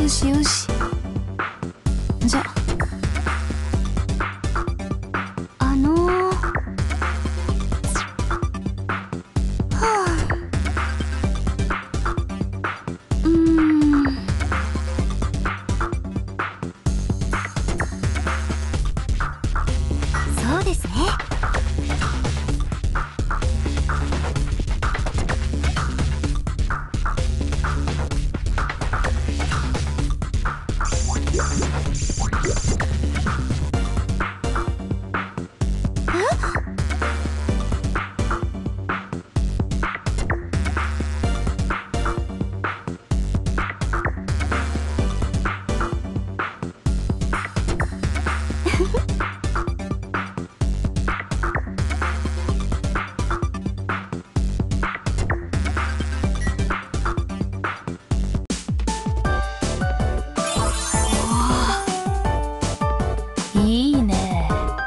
よしよし。じゃそうですね。 いいね。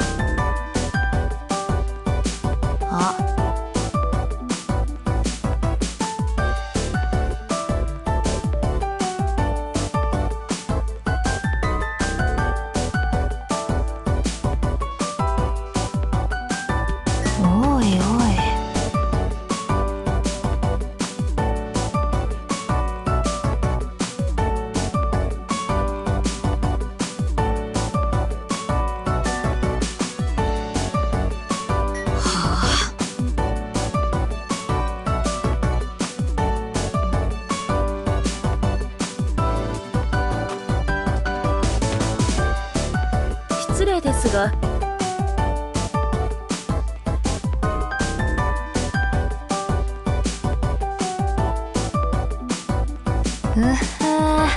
あ、おいおい。失礼ですが。うっは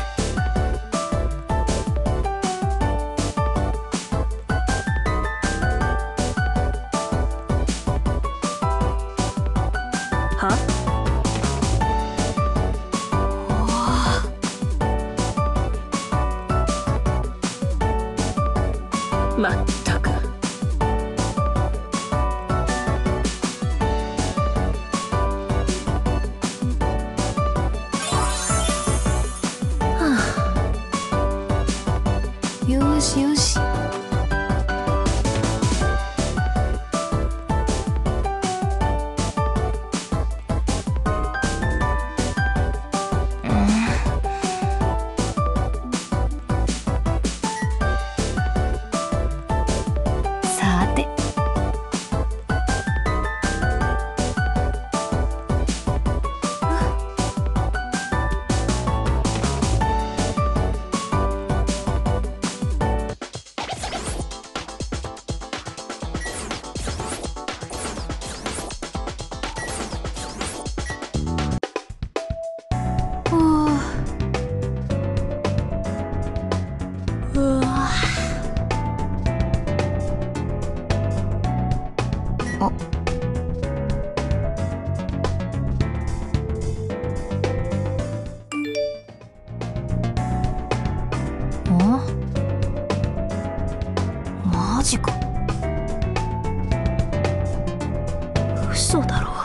はまったく。よしよし。さて。うわ。あ。マジか。嘘だろ。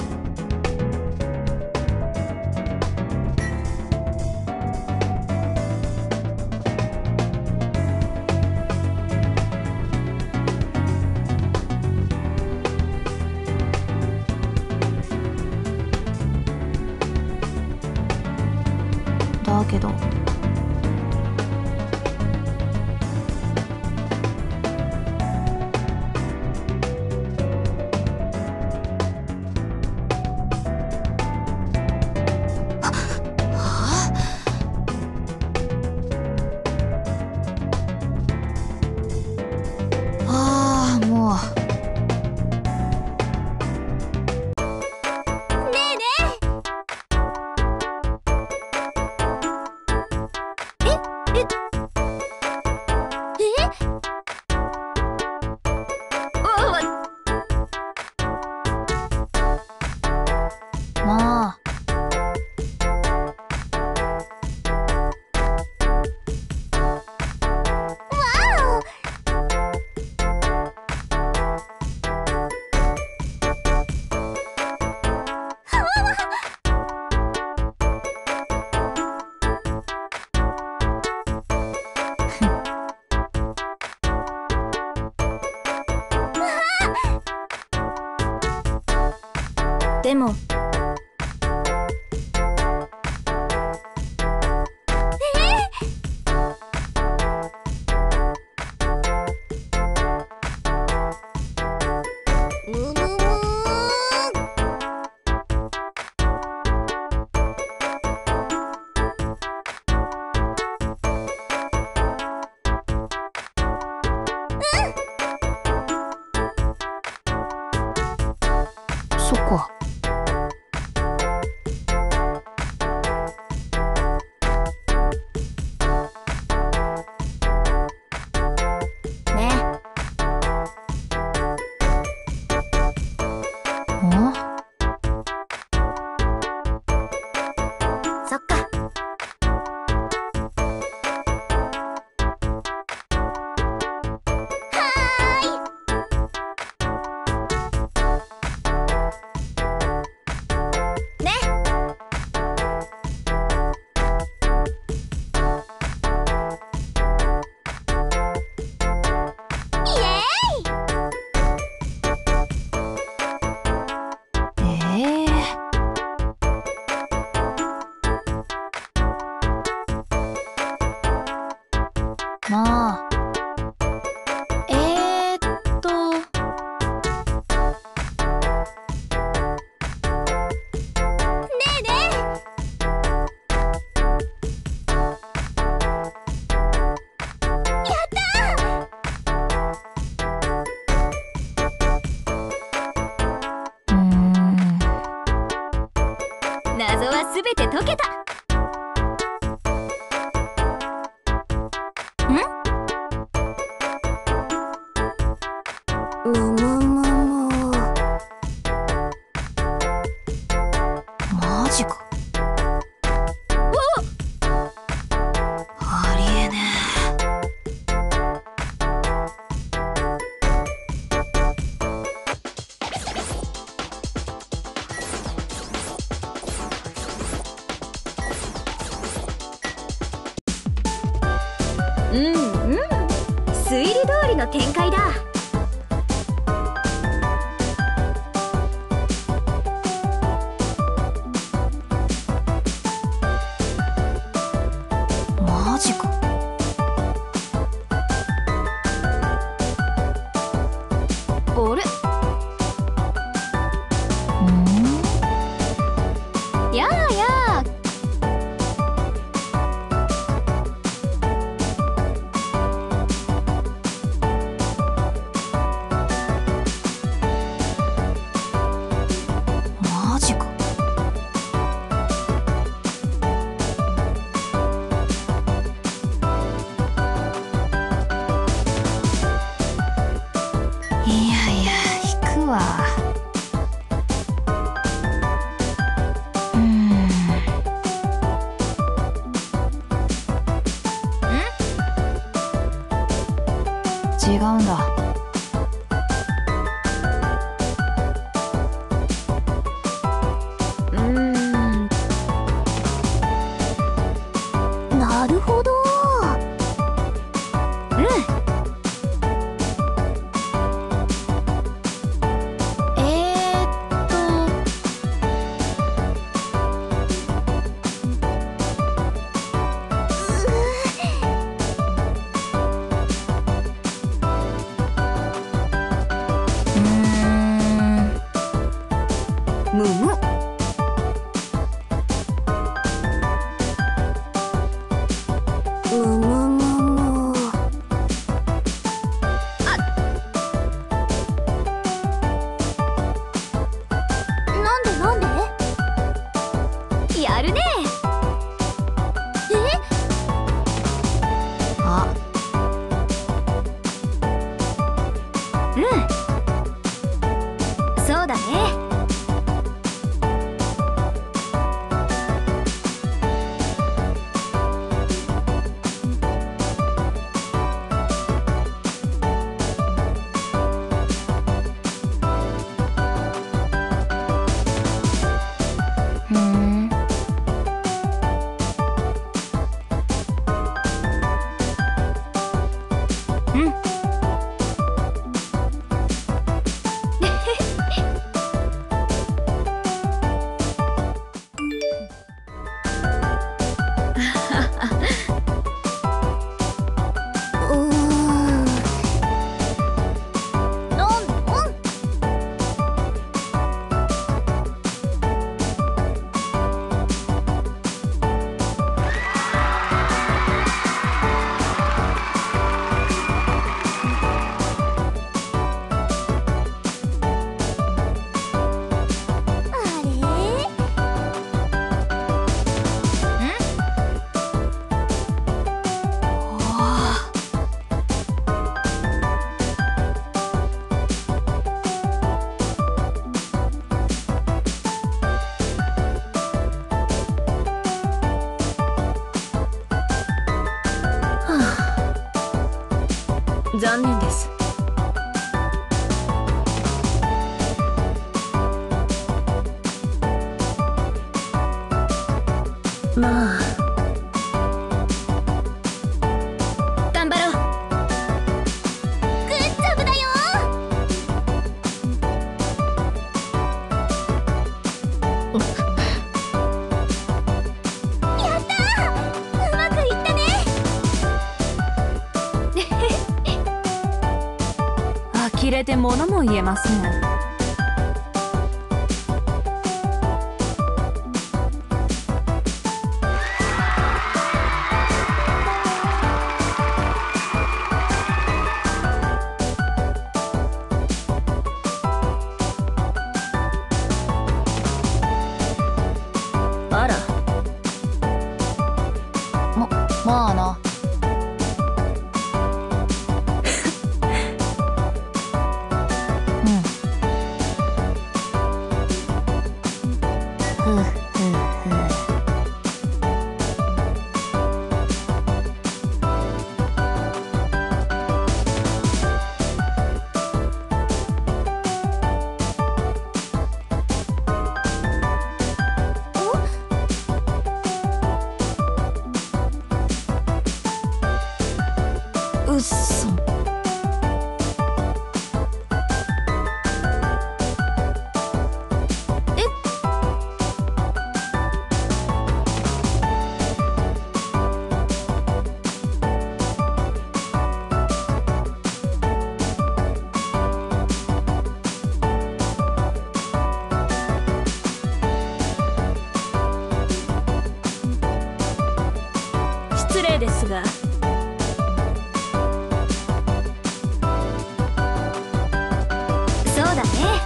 だけどもう。 ねえねえ。 でもそっか。ね。お？そっか。まあねえねえ。やったー。謎はすべて解けた。マジか。ありえねえ。推理通りの展開だ。マジか。あれ？やあやあ。マジか。いやいや、引くわ。違うんだ。なるほど。むむ。なんでなんで？やるね。あ。そうだね。 残念です。まあ頑張ろう。グッジョブだよ。やったー、うまくいったね。呆れて物も言えません。あら、 まあな。ふうふうふう。うっそ。 失礼ですが、そうだね。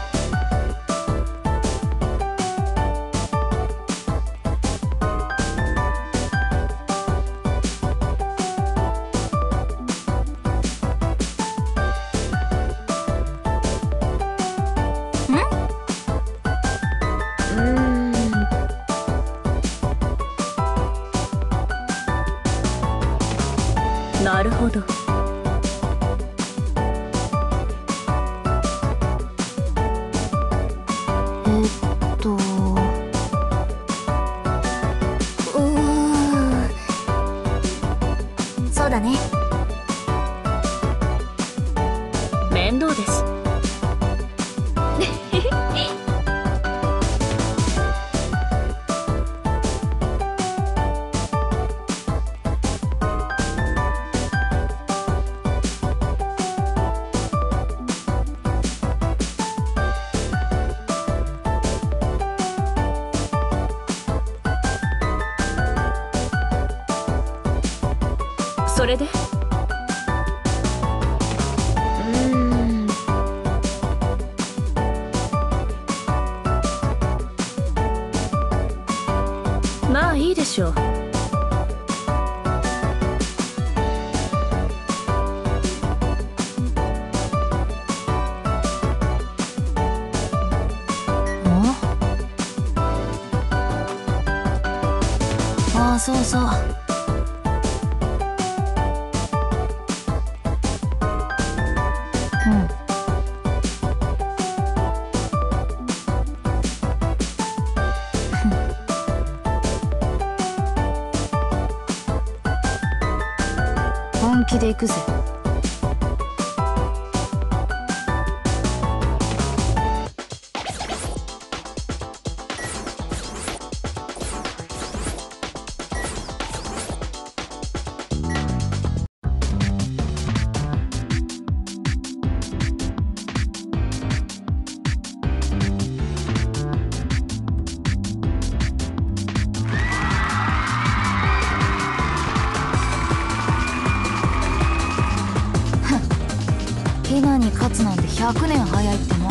なるほど。 そうだね。 面倒です。それでまあいいでしょう。 ああ、そうそう。本気で行くぜ。ヒナに勝つなんて100年早いっての。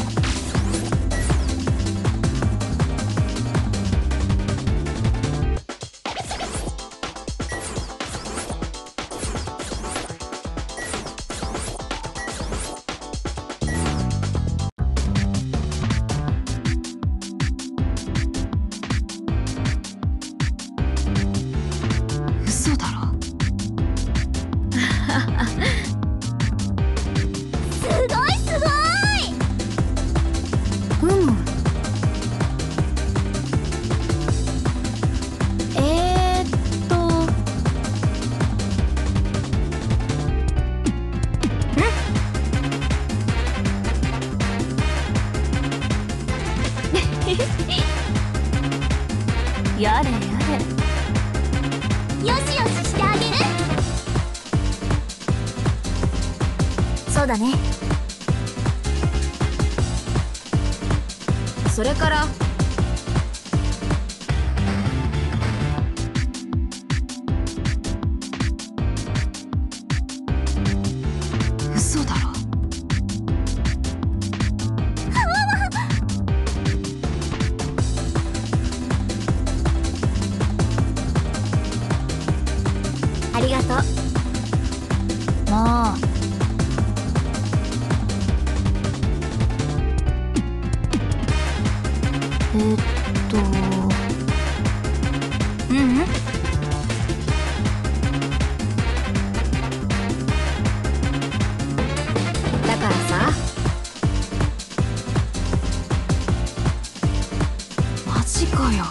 嘘だろ。 やれやれ。 よしよししてあげる。そうだね。それから嘘だろ。 ありがとう。 まあうんうん。 だからさ、 マジかよ。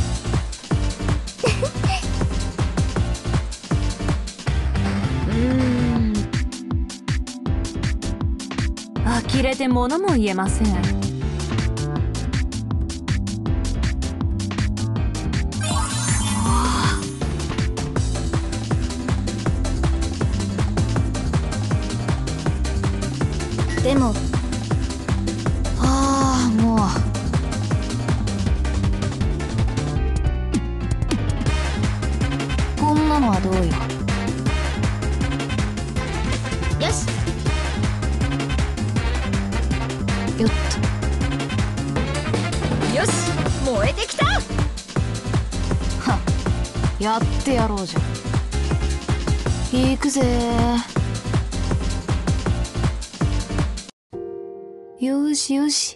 呆れて物も言えません。 でももうこんなのはどうよ。 よし。 よっよし、燃えてきた。 と。はっ、やってやろうじゃん。行くぜ。よしよし。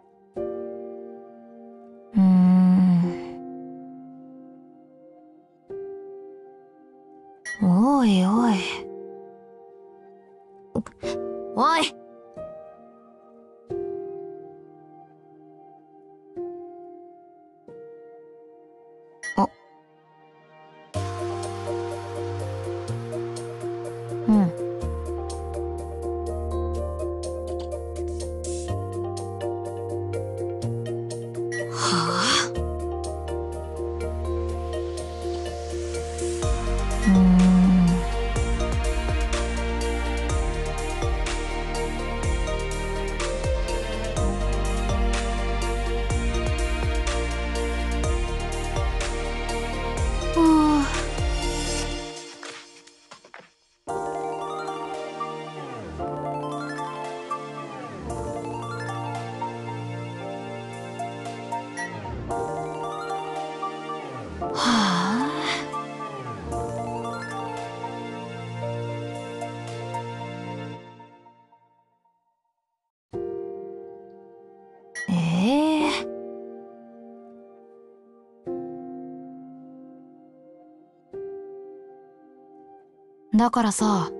おいおい。 おい。 うん。はあ。だからさ、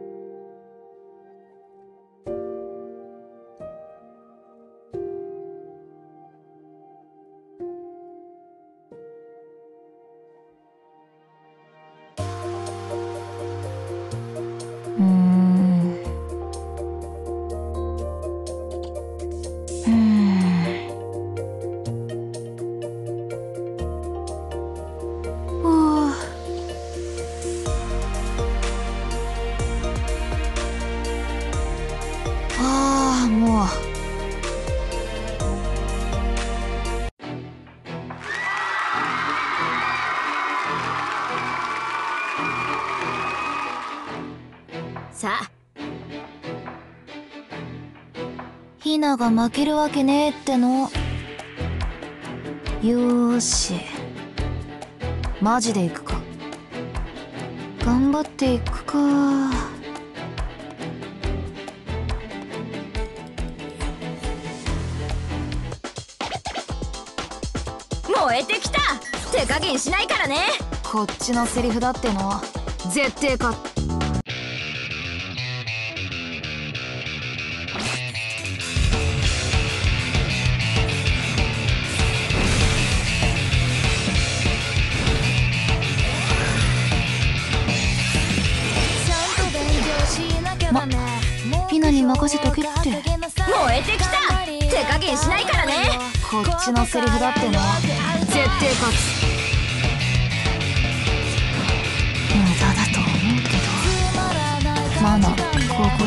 もう。 さあ、 ひなが負けるわけねえっての。よーし、マジで行くか。頑張っていくか。 燃えてきた。手加減しないからね。 こっちのセリフだっての。絶対勝っ。ひなに任せとけって。 燃えてきた。手加減しないからね。 こっちのセリフだっての。絶対勝つ。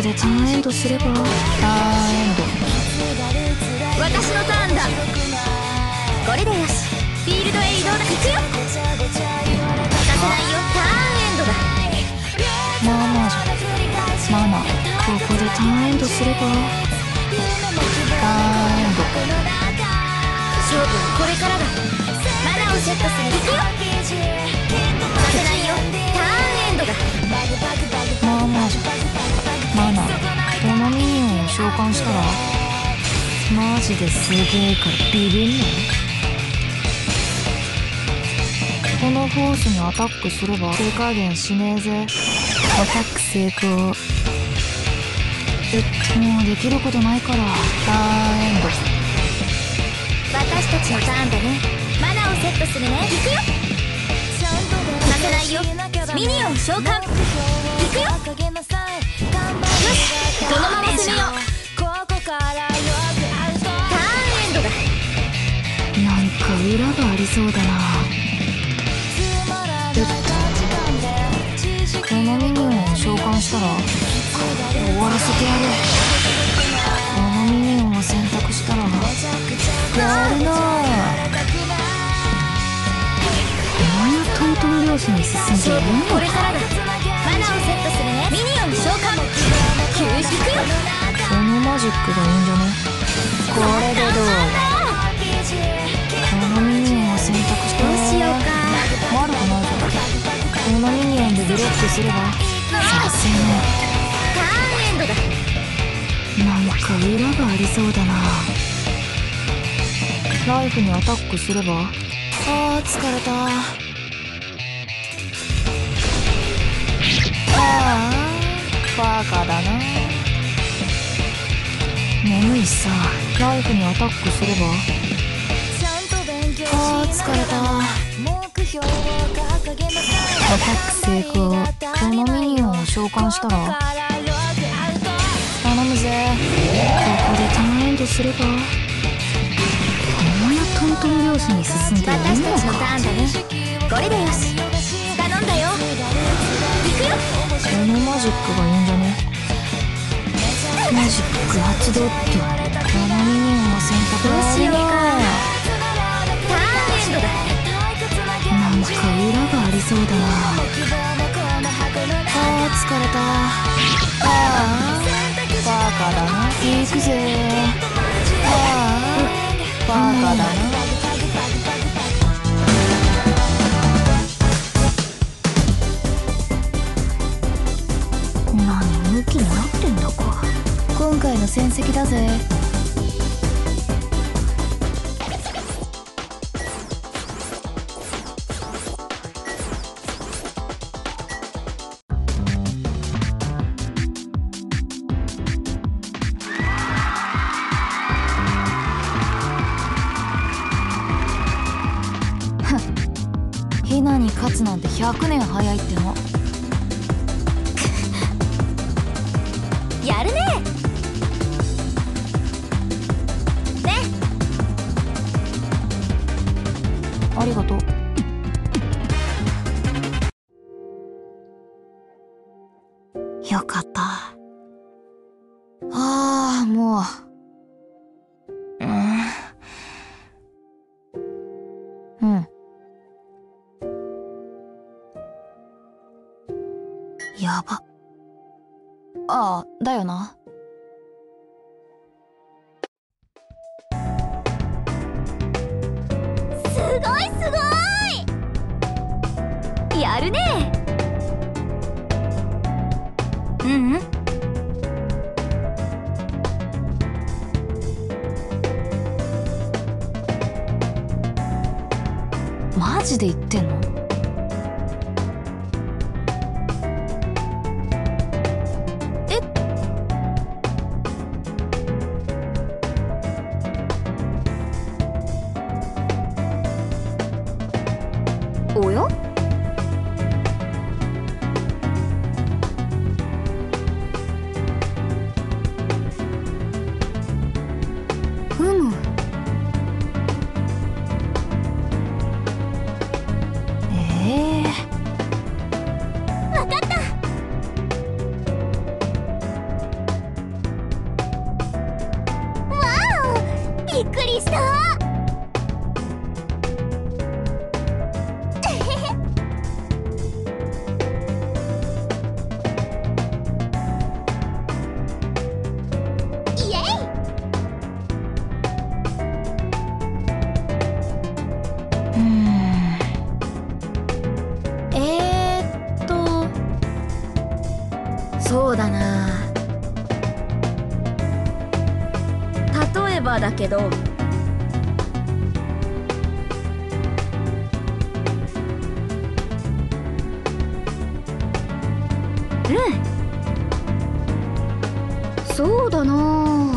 こでターンエンドすれば。ターンエンド。 私のターンだ。これでよし。フィールドへ移動だ。行くよ。させないよ。ターンエンドだ。 まあまあじゃママ。ここでターンエンドすれば。ターンエンド。 勝負はこれからだ。マナをセットする。行くよ。させないよ。ターンエンドだ。 まあまあじゃマナ。このミニオンを召喚したらマジですげえからビビんの。このフォースにアタックすれば手加減しねえぜ。アタック成功。もうできることないから。ターンエンド。 私たちのターンだね。マナをセットするね。行くよ。させないよ。ミニオン召喚。行くよ。よし、このまま攻めよう。ターンエンドだ。 なんか裏がありそうだな。このミニオンを召喚したら終わらせてやる。このミニオンを選択したらやるな。お前のトントン拍子に進んでいいのか。 これからだ。マナをセットするね。ミニオン召喚。休止くよ。 このマジックがいいんじゃね。これでどうだ。このミニオンを選択したらどうしようか。 悪くないぞ。このミニオンでブロックすればさせねターンエンドだ。 え。なんか裏がありそうだな。ライフにアタックすれば。あー疲れた。あーバカだな。眠いしさ。ライフにアタックすれば。あー疲れた。アタック成功。このミニオンを召喚したら頼むぜ。ここでターンエンドすれば。こんなトントン拍子に進んでいい私のか。 たちのターンだね。これでよし。頼んだよ。行くよ。 このマジックがいいんじゃね。マジック発動って。このミニオンを選択。 どうしようか。ターンエンドだ。 なんか裏がありそうだな。あー疲れた。あーバカだな。行くぜ。あーバカだな。何向きになってんだか。今回の戦績だぜ。ヒナに勝つなんて100年早いっての。 やるね。ね。 ありがとう。よかった。ああもううんやば。ああだよな。 すごいすごい。やるね。 うんマジで言ってんの。おやふむ。 わかった。 そうだな。例えばだけど、そうだな。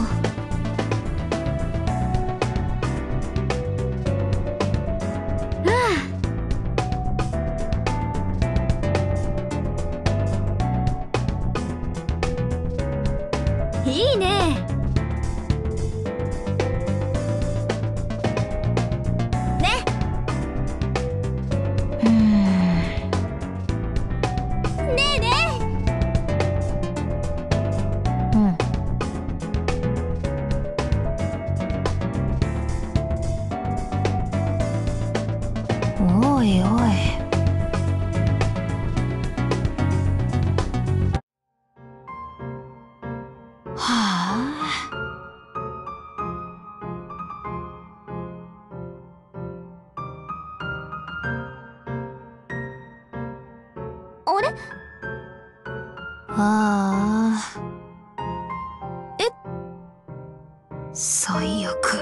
いいね。ね。ねえねおいおい。 あれ？ ああ。最悪。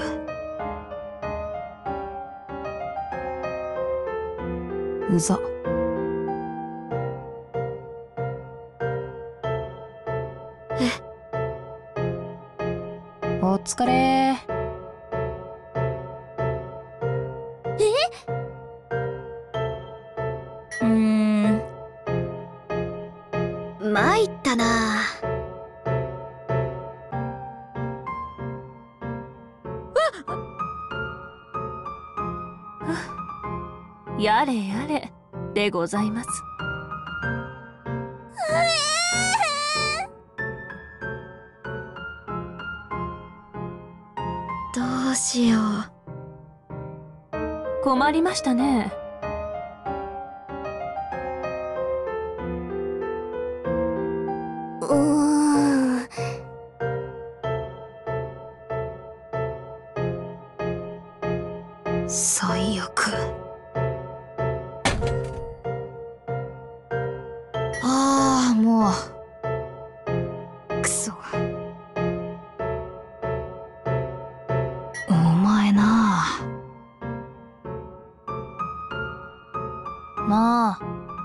うざ。お疲れ。 参ったな。 やれやれでございます。 どうしよう。 困りましたね。 最悪。ああ、もう。くそ。お前なあ。なあ。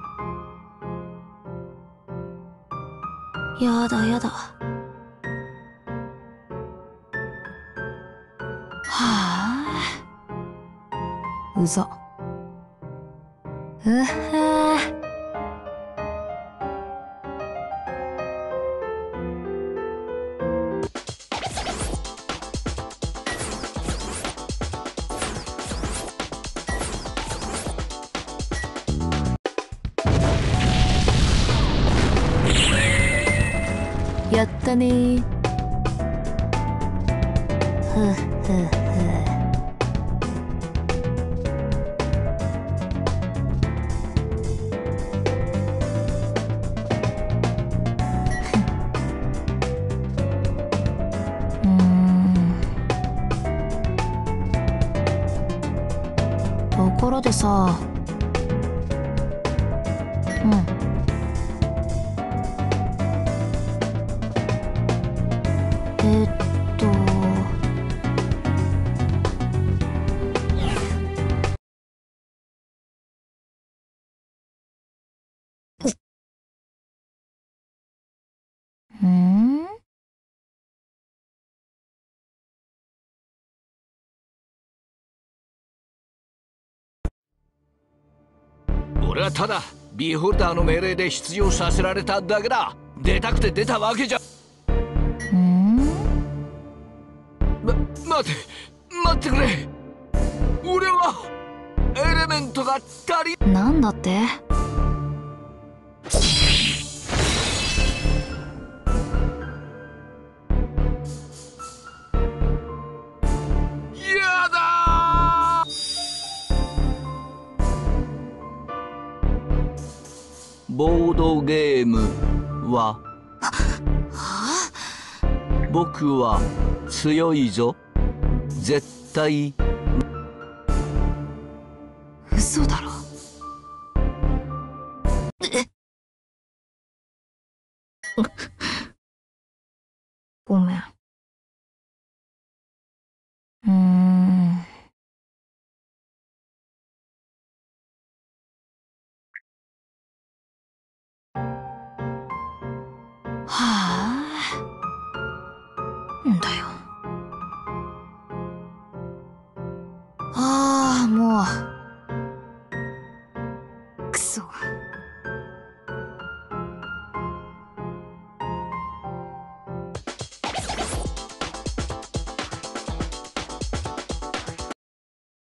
やだやだ。はあ。うざ。うっはー。やったねー。ふっふっふ。ところでさ、えっと俺はただビーホルダーの命令で出場させられただけだ。出たくて出たわけじゃ。待ってくれ。俺はエレメントが足り。 なんだって？ やだー。ボードゲームは僕は強いぞ。絶対。 嘘だろ。 ごめん。うーん。はあ。んだよ。ああ、もう。